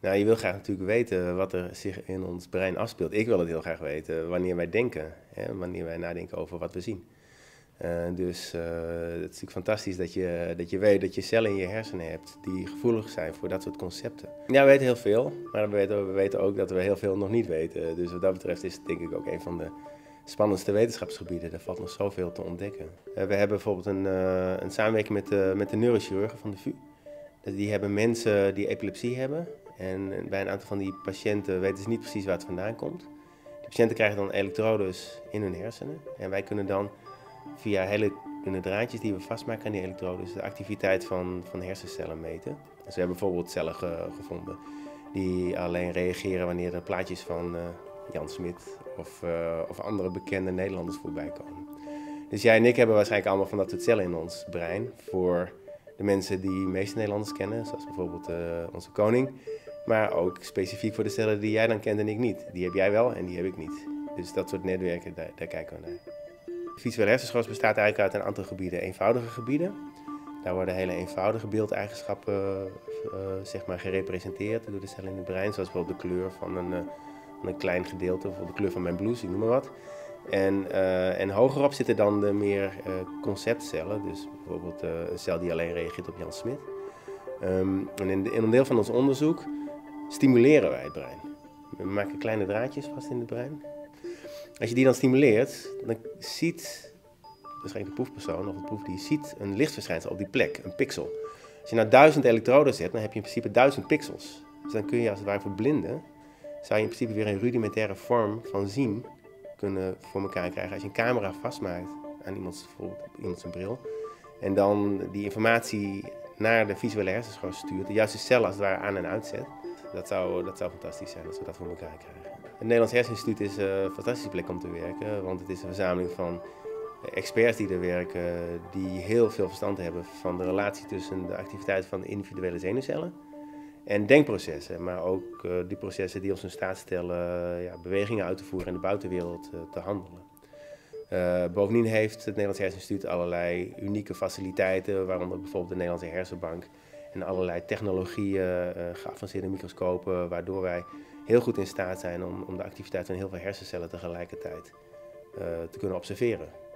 Nou, je wil graag natuurlijk weten wat er zich in ons brein afspeelt. Ik wil het heel graag weten wanneer wij denken, hè, wanneer wij nadenken over wat we zien. Dus het is natuurlijk fantastisch dat je weet dat je cellen in je hersenen hebt die gevoelig zijn voor dat soort concepten. Ja, we weten heel veel, maar we weten ook dat we heel veel nog niet weten. Dus wat dat betreft is het denk ik ook een van de spannendste wetenschapsgebieden. Er valt nog zoveel te ontdekken. We hebben bijvoorbeeld een samenwerking met de neurochirurgen van de VU. Die hebben mensen die epilepsie hebben. En bij een aantal van die patiënten weten ze niet precies waar het vandaan komt. De patiënten krijgen dan elektrodes in hun hersenen. En wij kunnen dan via hele dunne draadjes die we vastmaken aan die elektrodes de activiteit van hersencellen meten. Dus we hebben bijvoorbeeld cellen gevonden die alleen reageren wanneer er plaatjes van Jan Smit of andere bekende Nederlanders voorbij komen. Dus jij en ik hebben waarschijnlijk allemaal van dat soort cellen in ons brein voor de mensen die de meeste Nederlanders kennen, zoals bijvoorbeeld onze koning. Maar ook specifiek voor de cellen die jij dan kent en ik niet. Die heb jij wel en die heb ik niet. Dus dat soort netwerken, daar kijken we naar. Visuele hersenschors bestaat eigenlijk uit een aantal gebieden. Eenvoudige gebieden. Daar worden hele eenvoudige beeldeigenschappen zeg maar gerepresenteerd door de cellen in het brein. Zoals bijvoorbeeld de kleur van een klein gedeelte, of de kleur van mijn blouse, ik noem maar wat. En hogerop zitten dan de meer conceptcellen. Dus bijvoorbeeld een cel die alleen reageert op Jan Smit. En in een deel van ons onderzoek stimuleren wij het brein. We maken kleine draadjes vast in het brein. Als je die dan stimuleert, dan ziet waarschijnlijk de proefpersoon of het proefdier ziet een lichtverschijnsel op die plek, een pixel. Als je nou 1000 elektroden zet, dan heb je in principe 1000 pixels. Dus dan kun je als het ware verblinden, zou je in principe weer een rudimentaire vorm van zien kunnen voor elkaar krijgen. Als je een camera vastmaakt aan iemands zijn bril en dan die informatie naar de visuele hersenschors stuurt, de juiste cellen als het ware aan en uitzet. Dat zou fantastisch zijn als we dat voor elkaar krijgen. Het Nederlands Herseninstituut is een fantastische plek om te werken, want het is een verzameling van experts die er werken, die heel veel verstand hebben van de relatie tussen de activiteit van de individuele zenuwcellen en denkprocessen, maar ook die processen die ons in staat stellen bewegingen uit te voeren in de buitenwereld te handelen. Bovendien heeft het Nederlands Herseninstituut allerlei unieke faciliteiten, waaronder bijvoorbeeld de Nederlandse Hersenbank en allerlei technologieën, geavanceerde microscopen, waardoor wij heel goed in staat zijn om de activiteit van heel veel hersencellen tegelijkertijd te kunnen observeren.